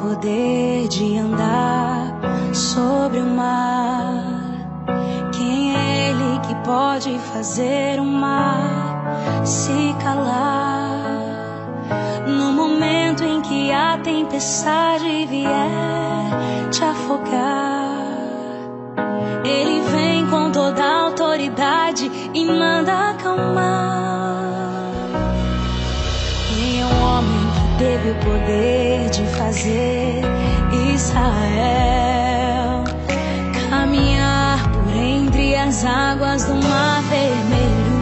poder de andar sobre o mar? Quem é ele que pode fazer o mar se calar? No momento em que a tempestade vier te afogar, ele vem com toda a autoridade e manda acalmar. Quem é um homem que teve o poder de fazer Israel caminhar por entre as águas do Mar Vermelho?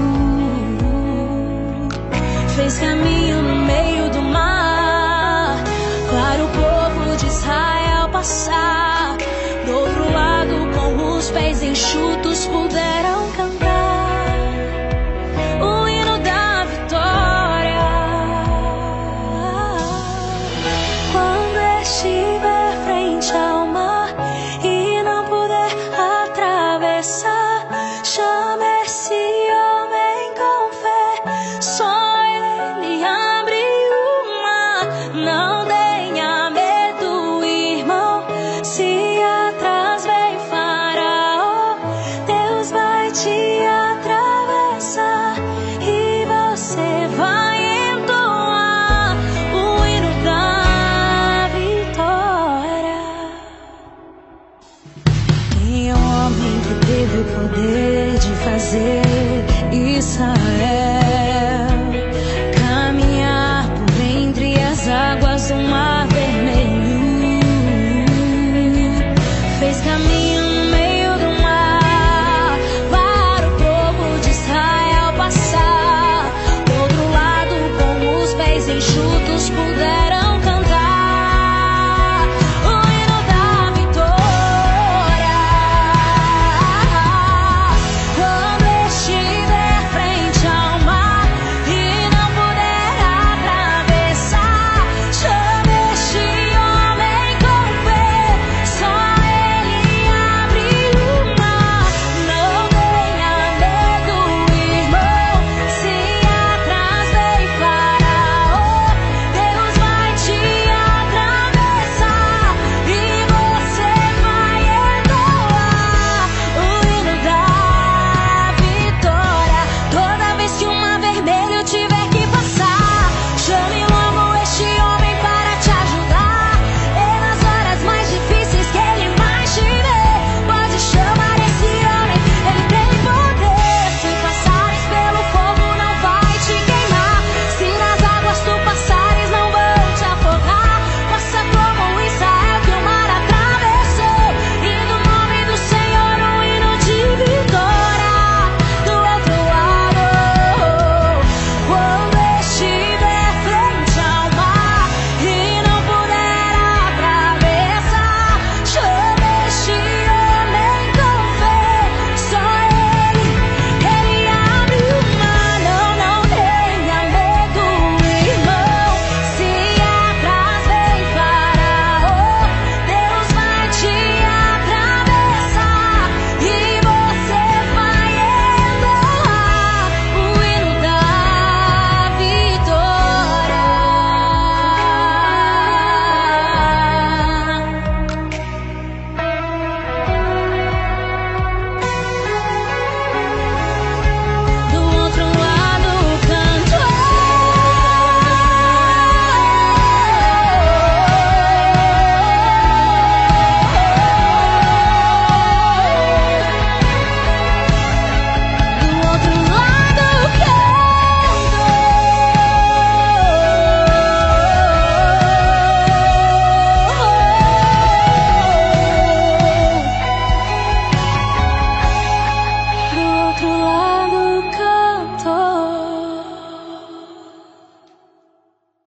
Fez caminho no meio do mar para o povo de Israel passar. Do outro lado, com os pés enxutos, puderam cantar o hino da vitória. Quando estiver frente ao mar e não puder atravessar, chame esse homem com fé, só ele abre o mar. Não tenha medo, irmão, se atrás vem Faraó, Deus vai te atravessar e você vai entoar o hino da vitória. Quem é o homem que teve o poder de fazer Israel caminhar por entre as águas do Mar Vermelho? Fez caminho